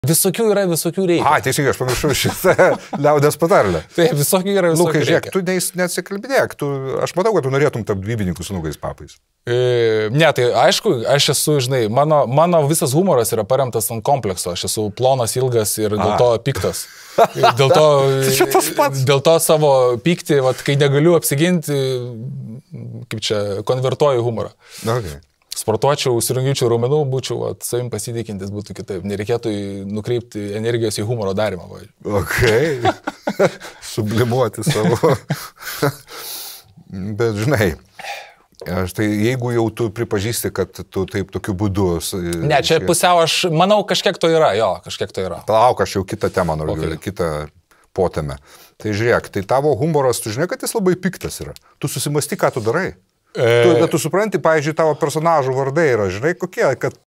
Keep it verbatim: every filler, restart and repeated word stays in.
Visokių yra, visokių reikia. A, teisingai, aš pamiršau šitą liaudės patarlę. Taip, visokių yra, visokių Lukai, žiūrėk, reikia. tu neis- neatsikalbinėk, tu, aš matau, kad tu norėtum tapti dvybininkų su nugais papais. E, ne, tai aišku, aš esu, žinai, mano, mano visas humoras yra paremtas ant komplekso. Aš esu plonas, ilgas ir dėl A. to piktas. Ir Dėl to, čia tas pats. dėl to savo pyktį, vat, kai negaliu apsiginti, kaip čia, konvertuoju humorą. Okay. Sportuočiau, surinkyčiau raumenų, būčiau vat, savim pasitikintis, būtų kitaip. Nereikėtų nukreipti energijos į humoro darimą. Va. Ok. Sublimuoti savo. Bet žinai, aš tai jeigu jau tu pripažįsti, kad tu taip tokiu būdu... Ne, čia pusiau aš, manau, kažkiek to yra, jo, kažkiek to yra. Palauk, aš jau kitą temą noriu, Okay. okay. kitą potemę. Tai žiūrėk, tai tavo humoras, tu žinai, kad jis labai piktas yra. Tu susimasti, ką tu darai. E... Tu, bet tu supranti, pavyzdžiui, tavo personažų vardai yra, žinai, kokie, kad